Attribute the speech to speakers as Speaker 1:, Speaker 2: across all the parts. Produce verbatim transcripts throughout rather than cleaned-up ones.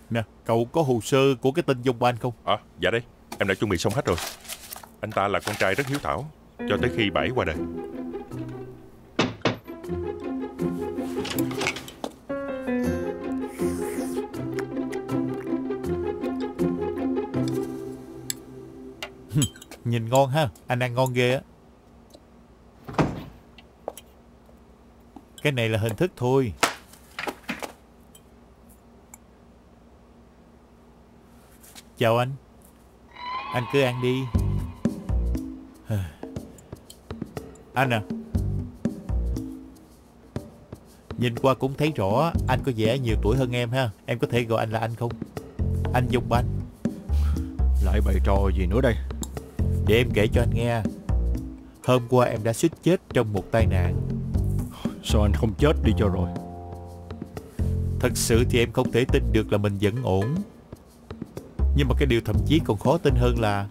Speaker 1: Nè, cậu có hồ sơ của cái tên Dông Ban không?
Speaker 2: À, dạ đây, em đã chuẩn bị xong hết rồi. Anh ta là con trai rất hiếu thảo cho tới khi bà ấy qua đời.
Speaker 1: Nhìn ngon ha, anh ăn ngon ghê á. Cái này là hình thức thôi. Chào anh. Anh cứ ăn đi. Anh à, nhìn qua cũng thấy rõ anh có vẻ nhiều tuổi hơn em ha. Em có thể gọi anh là anh không? Anh Dông Ban.
Speaker 3: Lại bày trò gì nữa đây?
Speaker 1: Để em kể cho anh nghe. Hôm qua em đã suýt chết trong một tai nạn.
Speaker 3: Sao anh không chết đi cho rồi?
Speaker 1: Thật sự thì em không thể tin được là mình vẫn ổn. Nhưng mà cái điều thậm chí còn khó tin hơn là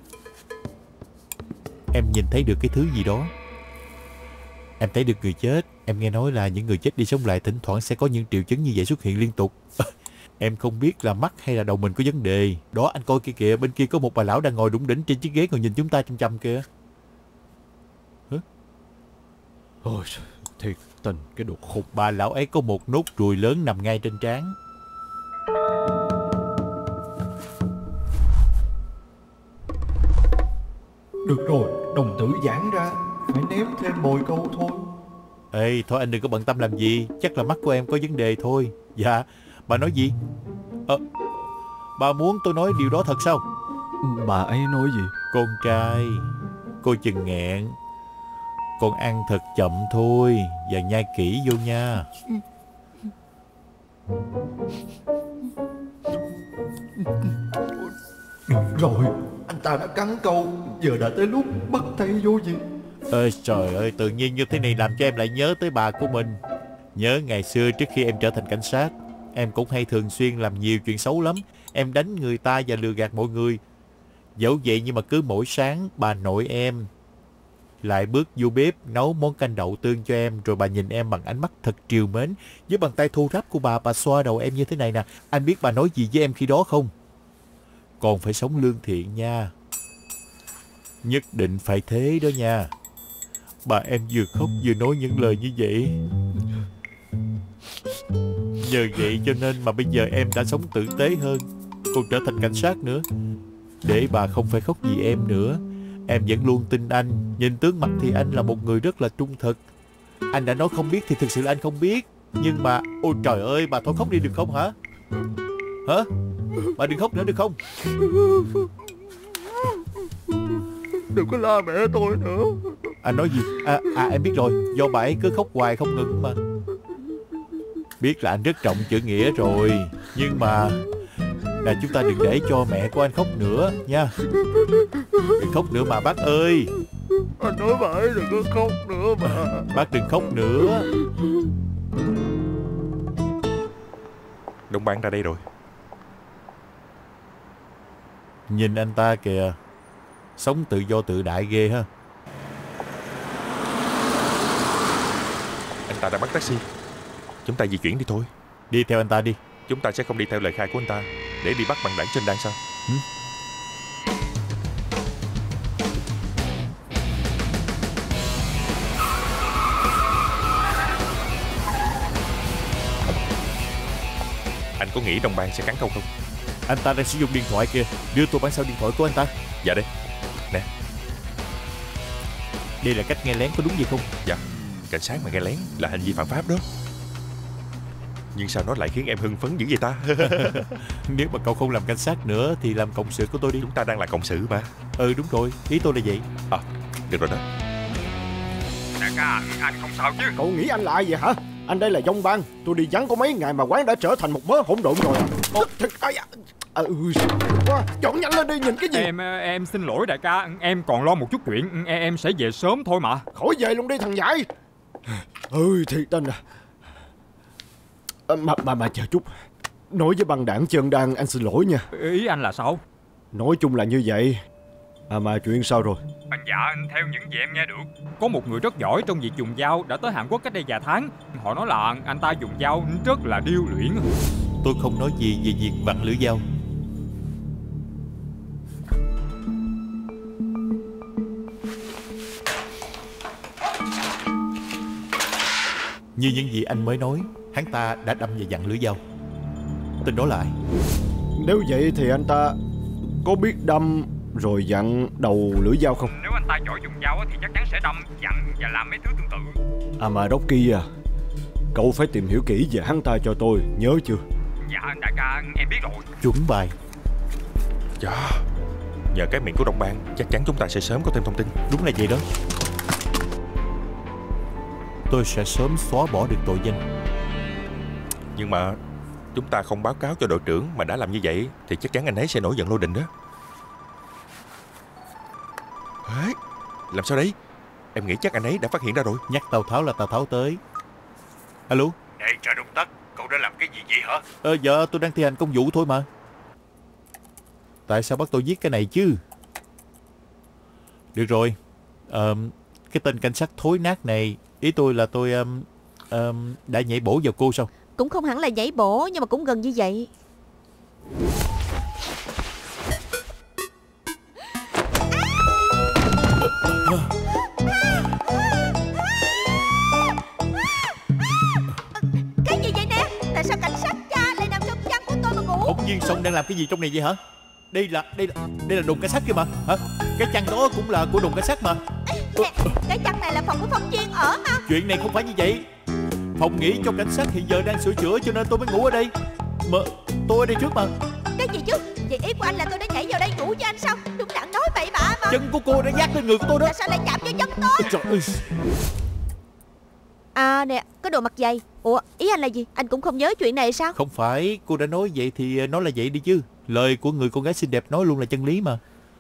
Speaker 1: em nhìn thấy được cái thứ gì đó. Em thấy được người chết. Em nghe nói là những người chết đi sống lại thỉnh thoảng sẽ có những triệu chứng như vậy xuất hiện liên tục. Em không biết là mắt hay là đầu mình có vấn đề. Đó, anh coi kia kìa, bên kia có một bà lão đang ngồi đủng đỉnh trên chiếc ghế ngồi nhìn chúng ta chăm chăm kìa. Hả?
Speaker 3: Ôi, thiệt tình cái đồ khùng.
Speaker 1: Bà lão ấy có một nốt ruồi lớn nằm ngay trên trán.
Speaker 4: Được rồi, đồng tử giãn ra, phải ném thêm bồi câu thôi.
Speaker 1: Ê, thôi anh đừng có bận tâm làm gì. Chắc là mắt của em có vấn đề thôi. Dạ, bà nói gì? Ờ, bà muốn tôi nói điều đó thật sao?
Speaker 3: Bà ấy nói gì?
Speaker 1: Con trai, cô chừng nghẹn. Con ăn thật chậm thôi và nhai kỹ vô nha.
Speaker 4: Được rồi, anh ta đã cắn câu, giờ đã tới lúc bắt tay vô việc.
Speaker 1: Ơi trời ơi, tự nhiên như thế này làm cho em lại nhớ tới bà của mình. Nhớ ngày xưa trước khi em trở thành cảnh sát, em cũng hay thường xuyên làm nhiều chuyện xấu lắm. Em đánh người ta và lừa gạt mọi người. Dẫu vậy nhưng mà cứ mỗi sáng bà nội em lại bước vô bếp nấu món canh đậu tương cho em. Rồi bà nhìn em bằng ánh mắt thật trìu mến. Với bàn tay thô ráp của bà, bà xoa đầu em như thế này nè. Anh biết bà nói gì với em khi đó không? Còn phải sống lương thiện nha. Nhất định phải thế đó nha. Bà em vừa khóc vừa nói những lời như vậy. Nhờ vậy cho nên mà bây giờ em đã sống tử tế hơn, còn trở thành cảnh sát nữa. Để bà không phải khóc vì em nữa. Em vẫn luôn tin anh. Nhìn tướng mặt thì anh là một người rất là trung thực. Anh đã nói không biết thì thực sự là anh không biết. Nhưng mà, ôi trời ơi, bà thôi khóc đi được không hả? Hả? Bà đừng khóc nữa được không?
Speaker 4: Đừng có la mẹ tôi nữa.
Speaker 1: Anh nói gì? À, à em biết rồi. Do bà ấy cứ khóc hoài không ngừng mà. Biết là anh rất trọng chữ nghĩa rồi. Nhưng mà là chúng ta đừng để cho mẹ của anh khóc nữa nha. Đừng khóc nữa mà bác ơi.
Speaker 4: Anh nói bà ấy đừng có khóc nữa mà.
Speaker 1: Bác đừng khóc nữa.
Speaker 2: Đông Ban ra đây rồi.
Speaker 1: Nhìn anh ta kìa. Sống tự do tự đại ghê ha.
Speaker 2: Anh ta đã bắt taxi. Chúng ta di chuyển đi thôi.
Speaker 1: Đi theo anh ta đi.
Speaker 2: Chúng ta sẽ không đi theo lời khai của anh ta để đi bắt băng đảng trên đan sao? Ừ? Anh có nghĩ Đông Ban sẽ cắn câu không?
Speaker 1: Anh ta đang sử dụng điện thoại kìa. Đưa tôi bản sao điện thoại của anh ta.
Speaker 2: Dạ đây. Nè.
Speaker 1: Đây là cách nghe lén, có đúng gì không?
Speaker 2: Dạ. Cảnh sát mà nghe lén là hành vi phạm pháp đó. Nhưng sao nó lại khiến em hưng phấn dữ vậy ta?
Speaker 1: Nếu mà cậu không làm cảnh sát nữa thì làm cộng sự của tôi đi.
Speaker 2: Chúng ta đang là cộng sự mà.
Speaker 1: Ừ đúng rồi, ý tôi là vậy.
Speaker 2: À, được rồi đó.
Speaker 5: Đại ca, anh không sao chứ?
Speaker 3: Cậu nghĩ anh là ai vậy hả? Anh đây là Dông Ban. Tôi đi vắng có mấy ngày mà quán đã trở thành một mớ hỗn độn rồi. Ô, thật, ai à, à, ừ, quá. Chọn nhanh lên đi, nhìn cái gì?
Speaker 5: Em em xin lỗi đại ca, em còn lo một chút chuyện, em, em sẽ về sớm thôi mà.
Speaker 3: Khỏi về luôn đi thằng dại. Ơi thiệt tình à. à mà, mà mà chờ chút. Nói với băng đảng chân đan anh xin lỗi nha.
Speaker 5: Ý anh là sao?
Speaker 3: Nói chung là như vậy. À mà chuyện sao rồi?
Speaker 5: Anh dạ, theo những gì em nghe được, có một người rất giỏi trong việc dùng dao đã tới Hàn Quốc cách đây vài tháng. Họ nói là anh ta dùng dao rất là điêu luyện.
Speaker 1: tôi không nói gì về việc vặn lưỡi dao. Như những gì anh mới nói, hắn ta đã đâm và vặn lưỡi dao. Tên đó là ai?
Speaker 3: Nếu vậy thì anh ta có biết đâm rồi vặn đầu lưỡi dao không?
Speaker 5: Nếu anh ta giỏi dùng dao thì chắc chắn sẽ đâm, vặn và làm mấy thứ tương tự.
Speaker 3: À mà Rocky à, cậu phải tìm hiểu kỹ về hắn ta cho tôi, nhớ chưa?
Speaker 5: Dạ đại ca, em biết rồi.
Speaker 1: Chuẩn bài.
Speaker 2: Dạ. Nhờ cái miệng của đồng bạn, chắc chắn chúng ta sẽ sớm có thêm thông tin.
Speaker 1: Đúng là vậy đó. Tôi sẽ sớm xóa bỏ được tội danh.
Speaker 2: Nhưng mà chúng ta không báo cáo cho đội trưởng mà đã làm như vậy thì chắc chắn anh ấy sẽ nổi giận lôi đình đó. Ê, làm sao đấy? Em nghĩ chắc anh ấy đã phát hiện ra rồi.
Speaker 1: Nhắc Tào Tháo là Tào Tháo tới. Alo.
Speaker 2: Này Trợ Đông Tất, cậu đã làm cái gì vậy hả?
Speaker 1: Ờ dạ tôi đang thi hành công vụ thôi mà. Tại sao bắt tôi giết cái này chứ? Được rồi. Ờ, cái tên cảnh sát thối nát này, ý tôi là tôi um, um, đã nhảy bổ vào cô sao?
Speaker 6: Cũng không hẳn là nhảy bổ, nhưng mà cũng gần như vậy. Cái gì vậy nè? Tại sao cảnh sát cha lại nằm trong chăn của tôi mà ngủ?
Speaker 1: Bỗng nhiên Song đang làm cái gì trong này vậy hả? Đây là đây là đây là đồn cảnh sát kia mà hả? Cái chăn đó cũng là của đồn cảnh sát mà.
Speaker 6: Nè, cái chăn này là phòng của phóng viên ở mà.
Speaker 1: Chuyện này không phải như vậy. Phòng nghỉ cho cảnh sát hiện giờ đang sửa chữa cho nên tôi mới ngủ ở đây. Mà tôi ở đây trước mà.
Speaker 6: Cái gì chứ? Vậy ý của anh là tôi đã nhảy vào đây ngủ với anh sao? Đúng đặng nói bậy bạ mà.
Speaker 1: Chân của cô đã dát lên người của tôi đó.
Speaker 6: Tại sao lại chạm vô chân tôi?
Speaker 1: Trời ơi.
Speaker 6: À nè, cái đồ mặt dày. Ủa, ý anh là gì? Anh cũng không nhớ chuyện này sao?
Speaker 1: Không phải, cô đã nói vậy thì nói là vậy đi chứ. Lời của người con gái xinh đẹp nói luôn là chân lý mà.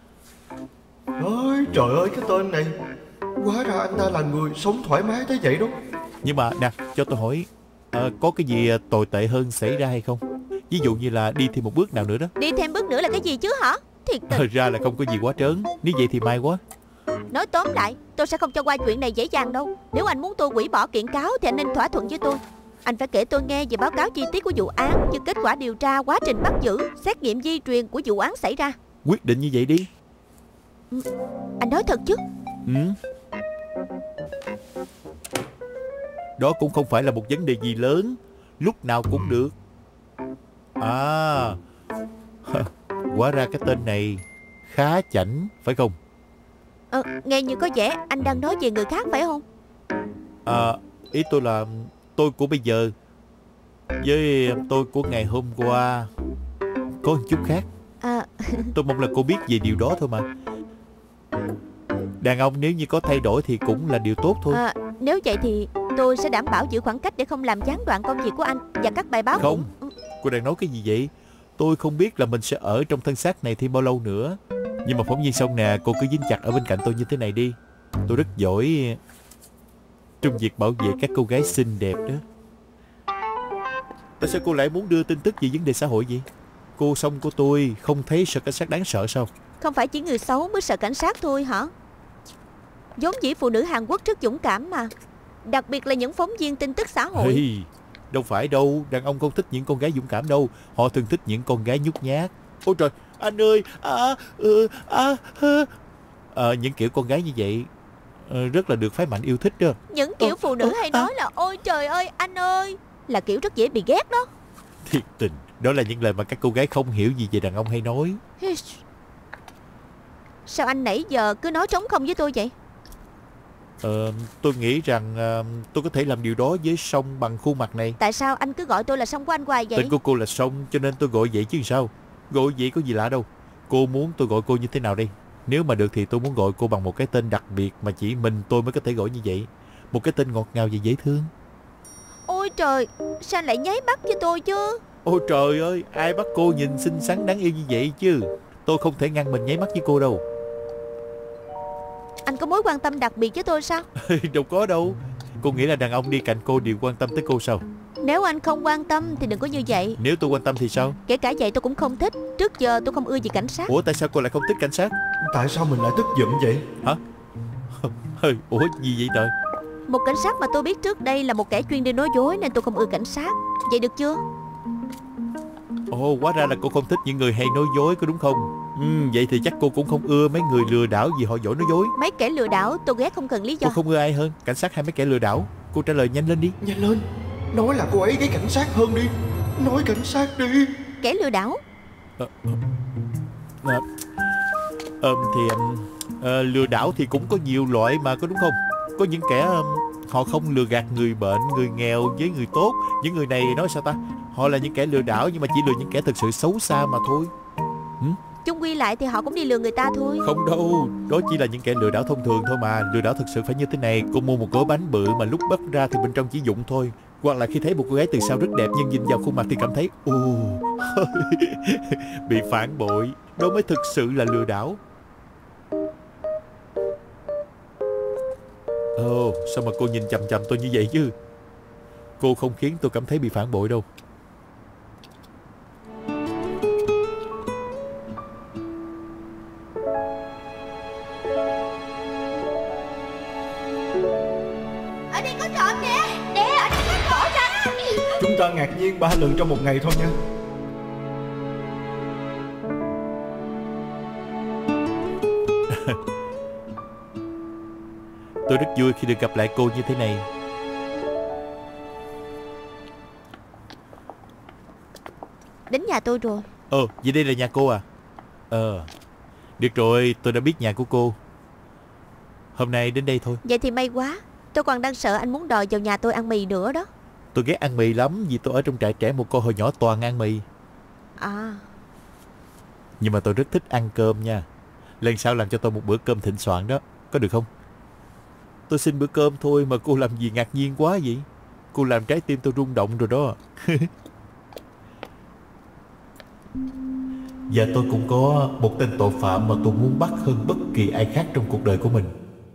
Speaker 4: Ôi trời ơi, cái tên này, hóa ra anh ta là người sống thoải mái tới vậy đó.
Speaker 1: Nhưng mà nè, cho tôi hỏi, à, có cái gì tồi tệ hơn xảy ra hay không? Ví dụ như là đi thêm một bước nào nữa đó.
Speaker 6: Đi thêm bước nữa là cái gì chứ hả? Thiệt tình.
Speaker 1: Thật ra là không có gì quá trớn. Nếu vậy thì may quá.
Speaker 6: Nói tóm lại, tôi sẽ không cho qua chuyện này dễ dàng đâu. Nếu anh muốn tôi hủy bỏ kiện cáo thì anh nên thỏa thuận với tôi. Anh phải kể tôi nghe về báo cáo chi tiết của vụ án, như kết quả điều tra, quá trình bắt giữ, xét nghiệm di truyền của vụ án xảy ra.
Speaker 1: Quyết định như vậy đi.
Speaker 6: Anh nói thật chứ?
Speaker 1: Ừ. Đó cũng không phải là một vấn đề gì lớn. Lúc nào cũng được. À, hóa ra cái tên này khá chảnh, phải không?
Speaker 6: Ờ, nghe như có vẻ anh đang nói về người khác phải không?
Speaker 1: À, ý tôi là tôi của bây giờ với tôi của ngày hôm qua có một chút khác.
Speaker 6: À,
Speaker 1: tôi mong là cô biết về điều đó thôi mà. Đàn ông nếu như có thay đổi thì cũng là điều tốt thôi.
Speaker 6: à, Nếu vậy thì tôi sẽ đảm bảo giữ khoảng cách để không làm gián đoạn công việc của anh và các bài báo.
Speaker 1: Không,
Speaker 6: cũng...
Speaker 1: cô đang nói cái gì vậy? Tôi không biết là mình sẽ ở trong thân xác này thêm bao lâu nữa. Nhưng mà phóng viên Song nè, cô cứ dính chặt ở bên cạnh tôi như thế này đi. Tôi rất giỏi trong việc bảo vệ các cô gái xinh đẹp đó. Tại sao cô lại muốn đưa tin tức về vấn đề xã hội vậy? Cô Song của tôi không thấy sợ cảnh sát đáng sợ sao?
Speaker 6: Không phải chỉ người xấu mới sợ cảnh sát thôi hả? Vốn dĩ phụ nữ Hàn Quốc rất dũng cảm mà. Đặc biệt là những phóng viên tin tức xã hội.
Speaker 1: Hey, đâu phải đâu. Đàn ông không thích những con gái dũng cảm đâu. Họ thường thích những con gái nhút nhát. Ôi trời, anh ơi à, ừ, à, à. À, những kiểu con gái như vậy à, rất là được phái mạnh yêu thích đó.
Speaker 6: Những kiểu phụ nữ hay nói là ôi trời ơi anh ơi, là kiểu rất dễ bị ghét đó.
Speaker 1: Thiệt tình. Đó là những lời mà các cô gái không hiểu gì về đàn ông hay nói.
Speaker 6: Sao anh nãy giờ cứ nói trống không với tôi vậy?
Speaker 1: Ờ, tôi nghĩ rằng uh, tôi có thể làm điều đó với Song bằng khuôn mặt này.
Speaker 6: Tại sao anh cứ gọi tôi là Song của anh hoài vậy?
Speaker 1: Tên của cô là Song cho nên tôi gọi vậy chứ sao. Gọi vậy có gì lạ đâu. Cô muốn tôi gọi cô như thế nào đây? Nếu mà được thì tôi muốn gọi cô bằng một cái tên đặc biệt mà chỉ mình tôi mới có thể gọi như vậy. Một cái tên ngọt ngào và dễ thương.
Speaker 6: Ôi trời, sao anh lại nháy mắt với tôi chứ?
Speaker 1: Ôi trời ơi, ai bắt cô nhìn xinh xắn đáng yêu như vậy chứ? Tôi không thể ngăn mình nháy mắt với cô đâu.
Speaker 6: Anh có mối quan tâm đặc biệt với tôi sao?
Speaker 1: Đâu có đâu. Cô nghĩ là đàn ông đi cạnh cô đều quan tâm tới cô sao?
Speaker 6: Nếu anh không quan tâm thì đừng có như vậy.
Speaker 1: Nếu tôi quan tâm thì sao?
Speaker 6: Kể cả vậy tôi cũng không thích. Trước giờ tôi không ưa gì cảnh sát.
Speaker 1: Ủa tại sao cô lại không thích cảnh sát?
Speaker 4: Tại sao mình lại tức giận vậy?
Speaker 1: Hả? Ủa gì vậy trời?
Speaker 6: Một cảnh sát mà tôi biết trước đây là một kẻ chuyên đi nói dối nên tôi không ưa cảnh sát. Vậy được chưa?
Speaker 1: Ồ, hóa ra là cô không thích những người hay nói dối, có đúng không? Ừ, vậy thì chắc cô cũng không ưa mấy người lừa đảo vì họ giỏi nói dối.
Speaker 6: Mấy kẻ lừa đảo tôi ghét không cần lý do.
Speaker 1: Cô không ưa ai hơn, cảnh sát hay mấy kẻ lừa đảo? Cô trả lời nhanh lên đi.
Speaker 4: Nhanh lên, nói là cô ấy ghét cảnh sát hơn đi. Nói cảnh sát đi.
Speaker 6: Kẻ lừa đảo.
Speaker 1: Ờ, ờ, ờ, thì ờ, lừa đảo thì cũng có nhiều loại mà, có đúng không? Có những kẻ ờ, họ không lừa gạt người bệnh, người nghèo với người tốt. Những người này nói sao ta, họ là những kẻ lừa đảo nhưng mà chỉ lừa những kẻ thực sự xấu xa mà thôi. ừ?
Speaker 6: Chung quy lại thì họ cũng đi lừa người ta thôi.
Speaker 1: Không đâu, đó chỉ là những kẻ lừa đảo thông thường thôi mà. Lừa đảo thực sự phải như thế này. Cô mua một gói bánh bự mà lúc bắt ra thì bên trong chỉ vụn thôi. Hoặc là khi thấy một cô gái từ sau rất đẹp nhưng nhìn vào khuôn mặt thì cảm thấy ồ, bị phản bội. Đó mới thực sự là lừa đảo. Ồ, sao mà cô nhìn chằm chằm tôi như vậy chứ? Cô không khiến tôi cảm thấy bị phản bội đâu.
Speaker 6: Ở đây có trộm nè. Nè, ở đây có trộm nè.
Speaker 4: Chúng ta ngạc nhiên ba lần trong một ngày thôi nha.
Speaker 1: Tôi rất vui khi được gặp lại cô như thế này.
Speaker 6: Đến nhà tôi rồi.
Speaker 1: Ồ, vậy đây là nhà cô à? Ờ, được rồi, tôi đã biết nhà của cô. Hôm nay đến đây thôi.
Speaker 6: Vậy thì may quá. Tôi còn đang sợ anh muốn đòi vào nhà tôi ăn mì nữa đó.
Speaker 1: Tôi ghét ăn mì lắm vì tôi ở trong trại trẻ một cô hồi nhỏ toàn ăn mì.
Speaker 6: À,
Speaker 1: Nhưng mà tôi rất thích ăn cơm nha. Lần sau làm cho tôi một bữa cơm thịnh soạn đó, có được không? Tôi xin bữa cơm thôi mà cô làm gì ngạc nhiên quá vậy? Cô làm trái tim tôi rung động rồi đó. Và tôi cũng có một tên tội phạm mà tôi muốn bắt hơn bất kỳ ai khác trong cuộc đời của mình.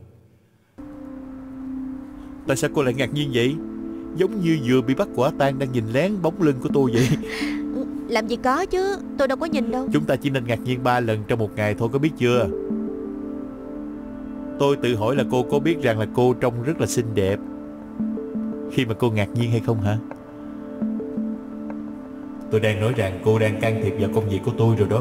Speaker 1: Tại sao cô lại ngạc nhiên vậy? Giống như vừa bị bắt quả tang đang nhìn lén bóng lưng của tôi vậy.
Speaker 6: làm gì có chứ. Tôi đâu có nhìn đâu.
Speaker 1: Chúng ta chỉ nên ngạc nhiên ba lần trong một ngày thôi, có biết chưa? Tôi tự hỏi là cô có biết rằng là cô trông rất là xinh đẹp khi mà cô ngạc nhiên hay không hả? Tôi đang nói rằng cô đang can thiệp vào công việc của tôi rồi đó.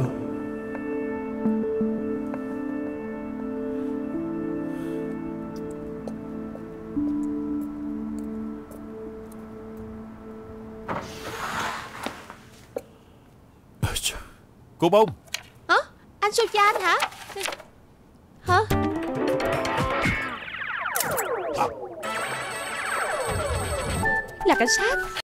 Speaker 1: Cô Bông.
Speaker 6: Hả? Anh Sochan hả? Hả? Là cảnh sát.